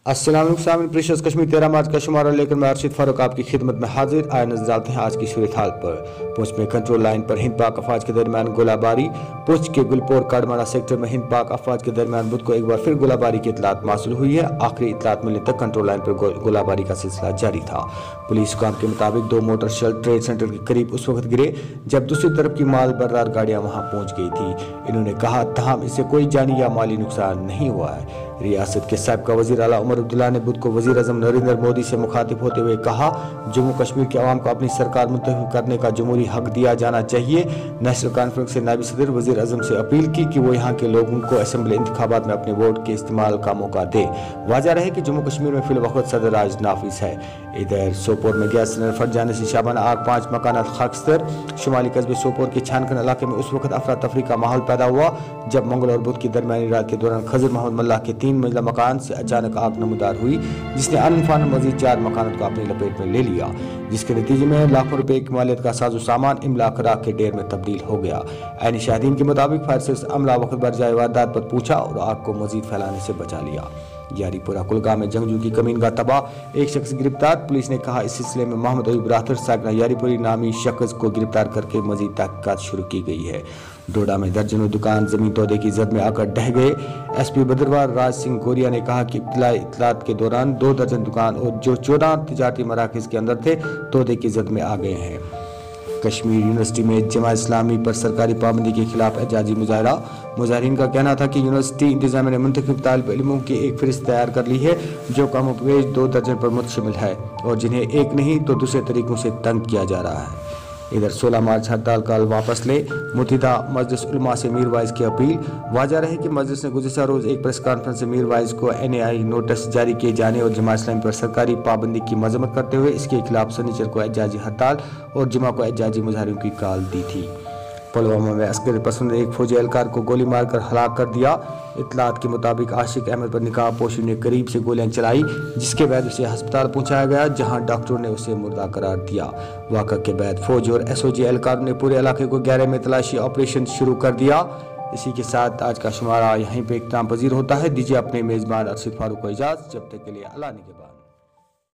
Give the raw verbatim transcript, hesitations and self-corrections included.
अस्सलाम वालेकुम प्रीशियस कश्मीर तेरह मार्च का शुमारा लेकर मैं अर्शिद फारूक आपकी खिदमत में हाजिर। आए नजर डालते हैं आज की सूरत हाल पर। पुंछ में कंट्रोल लाइन पर हिंद पाक अफवाज के दरमियान गोलाबारी। पुंछ के गुलपोर काड़माना सेक्टर में हिंद पाक अफवाज के दरमियान बुध को एक बार फिर गोलाबारी की इतलात मासूल हुई है। आखिरी इतलात मिलने तक कंट्रोल लाइन पर गो, गोलाबारी का सिलसिला जारी था। पुलिस हुकाम के मुताबिक दो मोटर शल ट्रेड सेंटर के करीब उस वक्त गिरे जब दूसरी तरफ की माल बर्रार गाड़ियां वहां पहुंच गई थी। इन्होंने कहा तहम इससे कोई जानी या माली नुकसान नहीं हुआ है। रियासत के साबिका वजीर आला उमर अब्दुल्ला ने बुध को वजीर आज़म नरेंद्र मोदी से मुखातिब होते हुए कहा, जम्मू कश्मीर के अवाम को अपनी सरकार मुंतखब करने का जमहूरी हक दिया जाना चाहिए। नेशनल कॉन्फ्रेंस से नायब सदर वजीर आज़म से अपील की कि वो यहाँ के लोगों को असेंबली इंतखाबात में अपने वोट के इस्तेमाल का मौका दे। वाज़ह रहे कि जम्मू कश्मीर में फिल वक्त सदर राज नाफिज है। इधर सोपोर में गैस सिलेंडर फट जाने से शाबाना आग, पाँच मकानात खाकस्तर। शुमाली कस्बे सोपोर के छानकन इलाके में उस वक्त अफरा तफरी का माहौल पैदा हुआ जब मंगल और बुध की दरमियानी रात के दौरान खजर मोहम्मद मल्लाह के तीन मंजिला मकान से अचानक आग नमूदार हुई, जिसने अनफान मजीद चार मकानों को अपनी लपेट में ले लिया, जिसके नतीजे में लाखों रुपए की मालियत का साजो सामान इमलाक राख के ढेर में तब्दील हो गया। ऐनी शाहिदीन के मुताबिक फायर सर्विस अमला वक्त पर जाए वारदात पर पूछा और आग को मजीद फैलाने से बचा लिया। यारीपुरा कुलगाम में जंगजू की कमीनगाह तबाह, एक शख्स गिरफ्तार। पुलिस ने कहा इस सिलसिले में मोहम्मद इब्राहिम साकना यारीपुरी नामी शख्स को गिरफ्तार करके मजीद तहकीकात शुरू की गई है। डोडा में दर्जनों दुकान जमीन तोदे की जद में आकर ढह गए। एस पी बदरवार राज सिंह गोरिया ने कहा कि इत्तलाई इत्तलात के दौरान दो दर्जन दुकान और जो चौदह तिजारती मराकज के अंदर थे तोदे की जद में आ गए हैं। कश्मीर यूनिवर्सिटी में जमात इस्लामी पर सरकारी पाबंदी के खिलाफ एहजाजी मुजाहरा। मुजाहिरीन का कहना था कि यूनिवर्सिटी इंतजामिया ने मुंतखब तालिब इल्मों की एक फहरिस्त तैयार कर ली है जो कम पेश दो दर्जन पर मुश्तमिल है और जिन्हें एक नहीं तो दूसरे तरीकों से तंग किया जा रहा है। इधर सोलह मार्च हड़ताल कल वापस ले, मुत्तहिदा मजलिस उलमा से मीर वाइज की अपील। वाज़ह रहे कि मजलिस ने गुज़िश्ता रोज़ एक प्रेस कॉन्फ्रेंस से मीर वाइज को एन ए आई नोटिस जारी किए जाने और जमात इस्लामी पर सरकारी पाबंदी की मजम्मत करते हुए इसके खिलाफ सनीचर को एहजाजी हड़ताल और जुमा को एहजाजी मुजाहिरों की कॉल दी थी। पुलवामा में अस्कर पसंद ने एक फौजी एहलकार को गोली मारकर हलाक कर दिया। इत्तलात के मुताबिक आशिक अहमद पर निकाब पोशी ने करीब से गोलियां चलाई, जिसके बाद उसे अस्पताल पहुंचाया गया जहां डॉक्टरों ने उसे मुर्दा करार दिया। वाक़ा के बाद फौज और एस ओ जी एहलकारों ने पूरे इलाके को घेरे में तलाशी ऑपरेशन शुरू कर दिया। इसी के साथ आज का शुमारा यहीं पर इख्तिताम पजीर होता है। दीजिए अपने मेज़बान अर्शिद फारूक को इजाज़त, जब तक के लिए अल्लाह ने के बाद।